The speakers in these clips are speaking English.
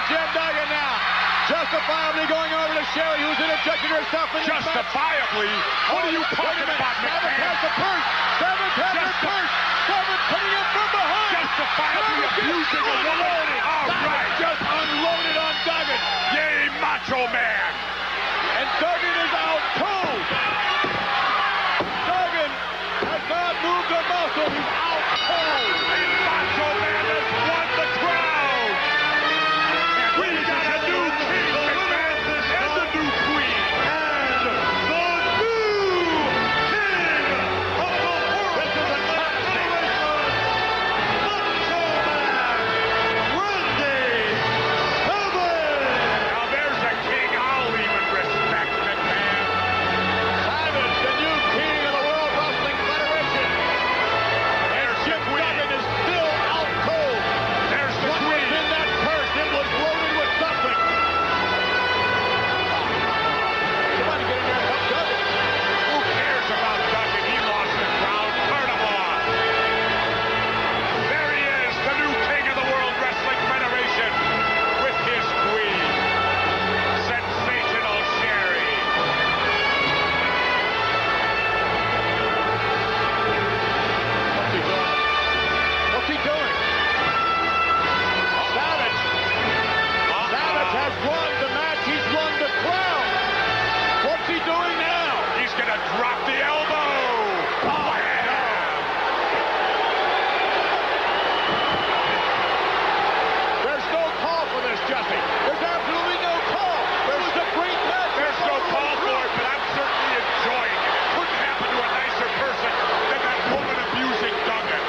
Jim Duggan now. Justifiably going over to Sherri, who's interjected herself in the Justifiably? What are you talking about, McMahon? Savage has the purse. Savage has the purse. Savage coming in from behind. Justifiably abusing a woman. All right. Just unloaded on Duggan. Yay, Macho Man. And Duggan is out cold. Duggan has not moved a muscle. He's out cold. And Macho Man has won the crown. And we got a new king, McMahon, and a new queen. And the new king of the world. This is a top federation. Macho Man, Randy Savage. Now there's a king I'll even respect, McMahon. Savage, the new king of the World Wrestling Federation. And Jim Duggan is still out cold. There's the What was queen. in that purse? It was loaded with something. Somebody get in there and help Duggan. Who cares about Duggan? He lost the crown. Turn him off. There he is, the new king of the World Wrestling Federation, with his queen, Sensational Sherri. What's he doing? What's he doing? Savage. Savage has won the match. He's won the crown. What's he doing now? He's gonna drop the elbow. There's no call for this, Jesse. There's absolutely no call. It was a great match. There's no call for it, but I'm certainly enjoying it. Couldn't happen to a nicer person than that woman abusing Duggan.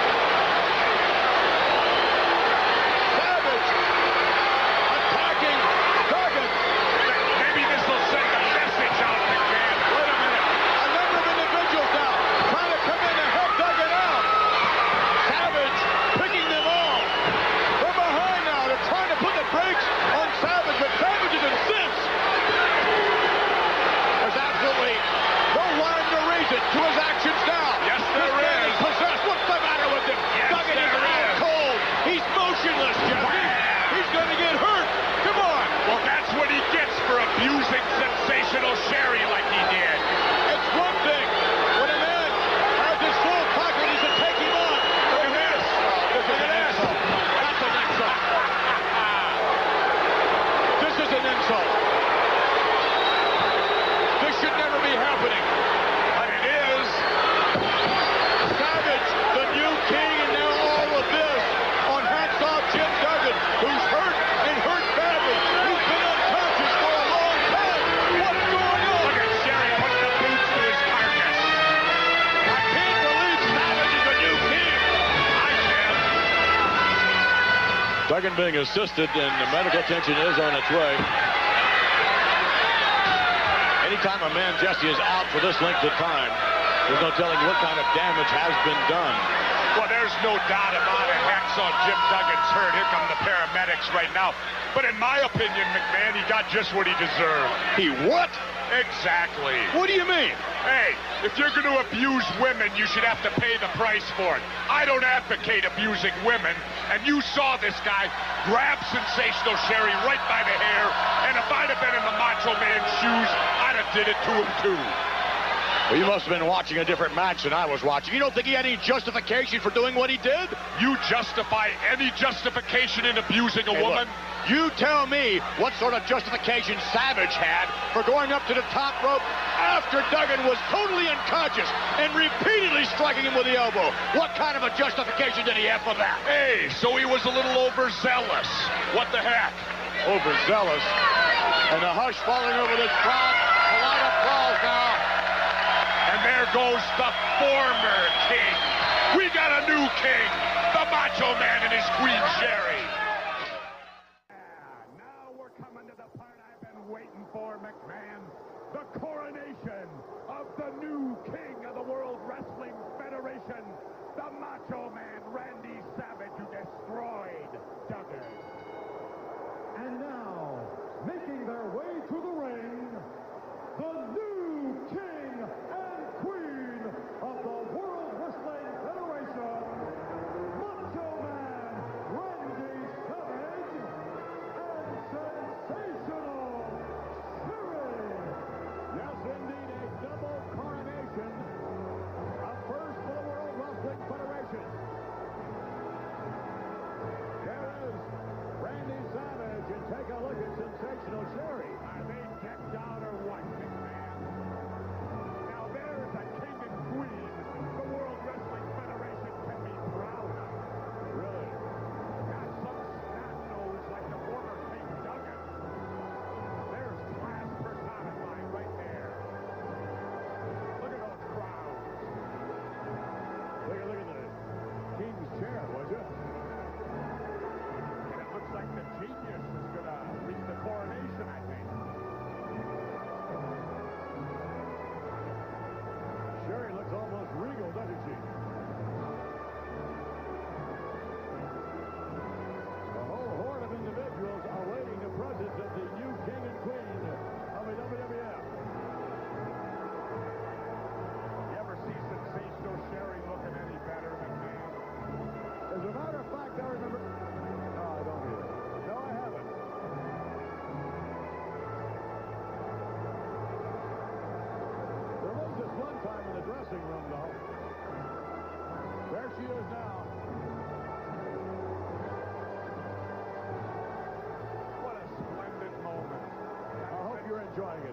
Savage attacking Duggan. Maybe this will send a message out, McMahon. Wait a minute. A number of individuals now trying to come in to help Duggan out. Savage picking them off. From behind now. They're trying to put the brakes on Savage, but Savage is incensed. There's absolutely no rhyme or reason to his actions now. Yes, there This man is. possessed. What's the matter with him? Yes, Duggan is there out is. cold. He's motionless, Jesse. He's going to get hurt. Come on. Well, that's what he gets for abusing Sensational Sherri like he did. It's one thing when a man has his full pocket, he's to take him on. Look at this. This is an insult. That's an insult. This is an insult. This should never be happening. But it is. Savage, the new king, and now all of this on Hacksaw Jim Duggan, who's hurt and hurt badly. He's been unconscious for a long time. What's going on? Look at Sherri putting the boots to his carcass. I can't believe Savage is the new king. I can. Duggan being assisted, and the medical attention is on its way. Anytime a man, Jesse, is out for this length of time, there's no telling what kind of damage has been done. Well, there's no doubt about it. Hacksaw Jim Duggan's hurt. Here come the paramedics right now. But in my opinion, McMahon, he got just what he deserved. He what? Exactly. What do you mean? Hey, if you're going to abuse women, you should have to pay the price for it. I don't advocate abusing women, and you saw this guy grab Sensational Sherri right by the hair, and if I'd have been in the Macho Man's shoes, I'd have did it to him too. Well, you must have been watching a different match than I was watching. You don't think he had any justification for doing what he did? You justify any justification in abusing a Hey, woman? look, you tell me what sort of justification Savage had for going up to the top rope after Duggan was totally unconscious and repeatedly striking him with the elbow. What kind of a justification did he have for that? Hey, so he was a little overzealous. What the heck? Overzealous. And the hush falling over this crowd. A lot of applause now. And there goes the former king. We got a new king, the Macho Man and his Queen Sherri. Now we're coming to the part I've been waiting for, McMahon. The coronation of the new king of the World Wrestling Federation, the Macho Man Randy Savage, who destroyed Duggan. And now, making their way to the ring, the new king and queen of the World Wrestling Federation, Macho Man Randy Savage, and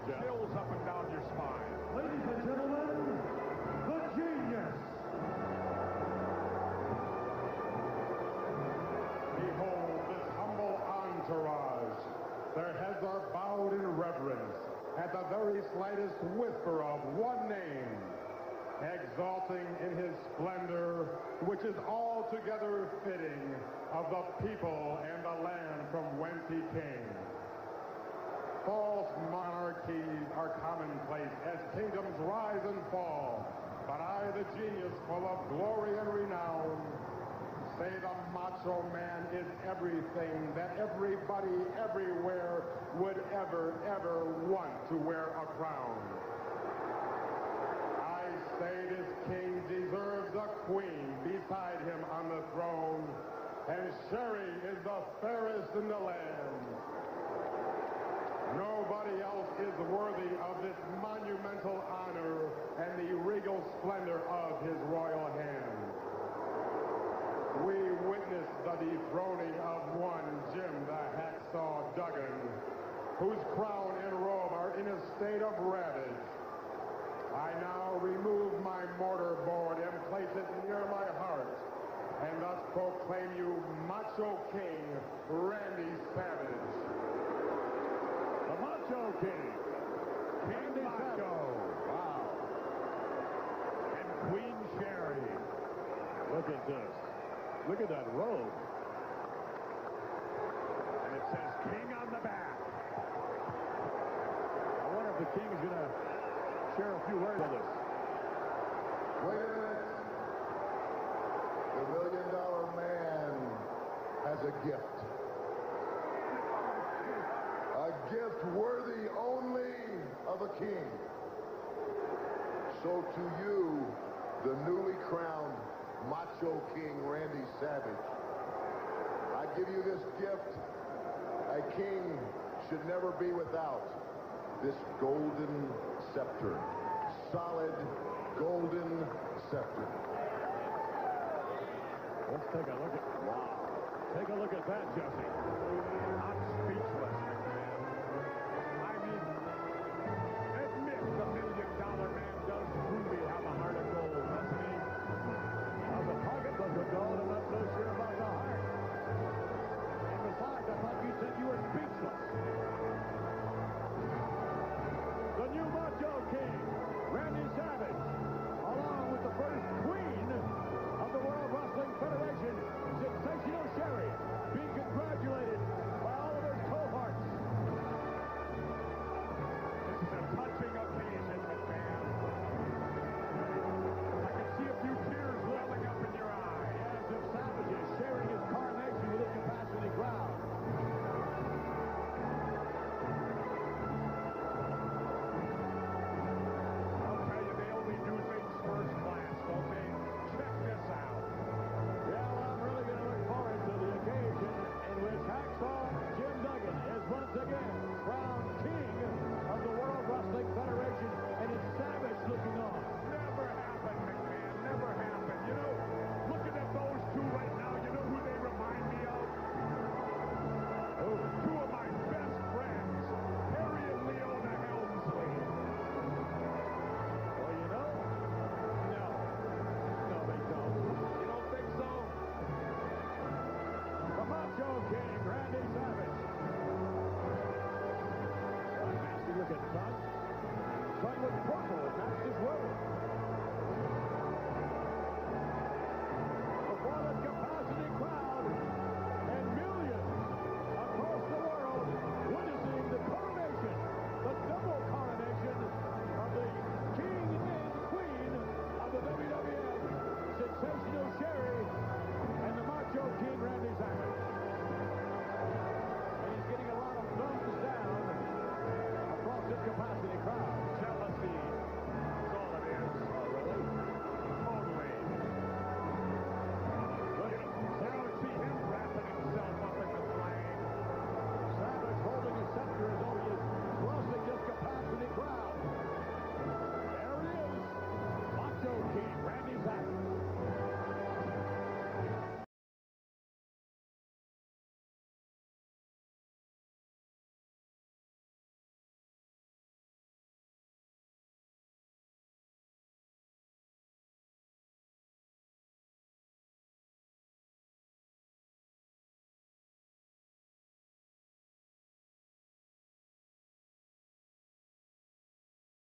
Jeff. Chills up and down your spine. Ladies and gentlemen, the Genius. Behold this humble entourage. Their heads are bowed in reverence at the very slightest whisper of one name, exalting in his splendor, which is altogether fitting of the people and the land from whence he came. False monarchies are commonplace as kingdoms rise and fall, but I, the genius full of glory and renown, say the Macho Man is everything that everybody everywhere would ever want to wear a crown. I say this king deserves a queen beside him on the throne, and Sherry is the fairest in the land. Nobody else is worthy of this monumental honor and the regal splendor of his royal hand. We witness the dethroning of one Jim the Hacksaw Duggan, whose crown and robe are in a state of ravage. I now remove my mortarboard and place it near my heart, and thus proclaim you Macho King Randy Savage. The Macho King. Randy Macho. Wow. And Queen Sherry. Look at this. Look at that robe. And it says King on the back. I wonder if the King's going to share a few words with us. Wait a minute. The $1 Million Man has a gift. A gift worthy only of a king. So to you, the newly crowned Macho King Randy Savage, I give you this gift. A king should never be without this golden scepter. Solid golden scepter. Let's take a look at, wow. Take a look at that, Jesse.